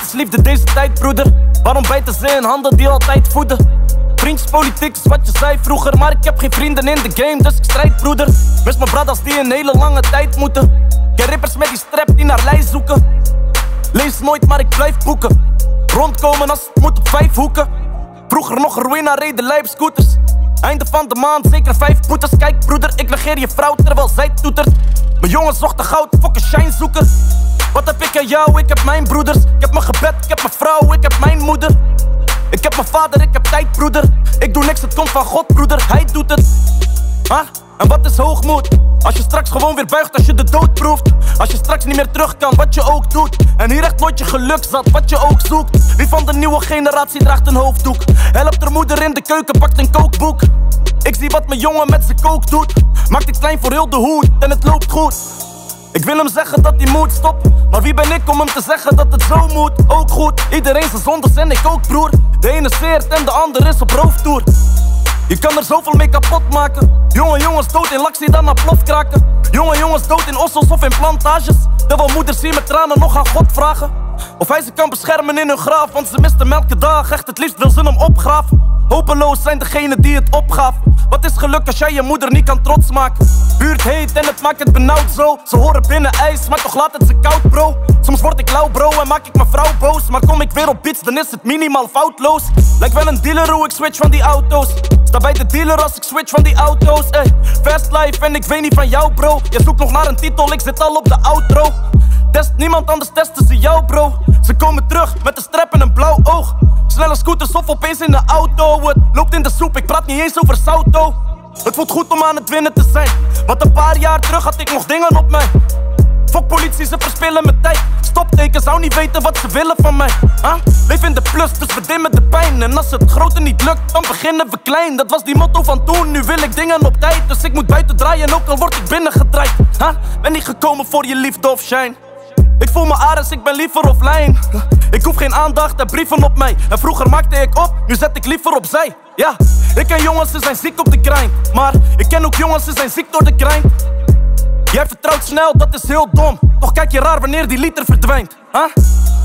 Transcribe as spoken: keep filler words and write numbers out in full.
Liefdesliefde deze tijd, broeder. Waarom bijten ze in handen die altijd voeden? Vriendjespolitiek is wat je zei vroeger, maar ik heb geen vrienden in de game, dus ik strijd, broeder. Mis mijn brothers die een hele lange tijd moeten. Ken rippers met die strap die naar lijst zoeken. Lees nooit, maar ik blijf boeken. Rondkomen als het moet op vijf hoeken. Vroeger nog ruïna, reden lijp scooters. Einde van de maand, zeker vijf boetes. Kijk broeder, ik negeer je vrouw terwijl zij toetert. Mijn jongens zochten goud, fokken shine zoeken. Wat heb ik aan jou? Ik heb mijn broeders. Ik heb mijn gebed, ik heb mijn vrouw, ik heb mijn moeder. Ik heb mijn vader, ik heb tijd, broeder. Ik doe niks, het komt van God, broeder. Hij doet het. Huh? En wat is hoogmoed? Als je straks gewoon weer buigt als je de dood proeft. Als je straks niet meer terug kan, wat je ook doet. En hier echt nooit je geluk zat, wat je ook zoekt. Wie van de nieuwe generatie draagt een hoofddoek? Helpt haar moeder in de keuken, pakt een kookboek. Ik zie wat mijn jongen met zijn kook doet. Maakt het klein voor heel de hoed en het loopt goed. Ik wil hem zeggen dat hij moet stoppen, maar wie ben ik om hem te zeggen dat het zo moet? Ook goed, iedereen zijn zondes en ik ook, broer. De ene zeert en de ander is op rooftoer. Je kan er zoveel mee kapot maken. Jonge jongens dood in laks die dan naar plof kraken. Jonge jongens dood in ossels of in plantages. Terwijl moeders hier met tranen nog aan God vragen of hij ze kan beschermen in hun graaf. Want ze misten elke dag, echt het liefst wil ze hem opgraven. Hopeloos zijn degenen die het opgaven. Wat is geluk als jij je moeder niet kan trots maken? Buurt heet en het maakt het benauwd zo. Ze horen binnen ijs, maar toch laat het ze koud, bro. Soms word ik lauw, bro, en maak ik mijn vrouw boos. Maar kom ik weer op beats, dan is het minimaal foutloos. Lijkt wel een dealer hoe ik switch van die auto's. Sta bij de dealer als ik switch van die auto's, ey. Fast life en ik weet niet van jou, bro. Je zoekt nog naar een titel, ik zit al op de outro. Test niemand, anders testen ze jou, bro. Ze komen terug met een strap en een blauw oog. Snelle scooters of opeens in de auto. Het loopt in de soep, ik praat niet eens over Sauto. Het voelt goed om aan het winnen te zijn, want een paar jaar terug had ik nog dingen op mij. Fok politie, ze verspillen mijn tijd. Stopteken, zou niet weten wat ze willen van mij, huh? Leef in de plus, dus we dimmen de pijn. En als het grote niet lukt, dan beginnen we klein. Dat was die motto van toen, nu wil ik dingen op tijd. Dus ik moet buiten draaien, ook al word ik binnengedraaid, huh? Ben niet gekomen voor je liefde of shine. Ik voel me aardig, ik ben liever offline. Ik hoef geen aandacht en brieven op mij. En vroeger maakte ik op, nu zet ik liever opzij. Ja, ik ken jongens, ze zijn ziek op de grind. Maar ik ken ook jongens, ze zijn ziek door de grind. Jij vertrouwt snel, dat is heel dom. Toch kijk je raar wanneer die liter verdwijnt, huh?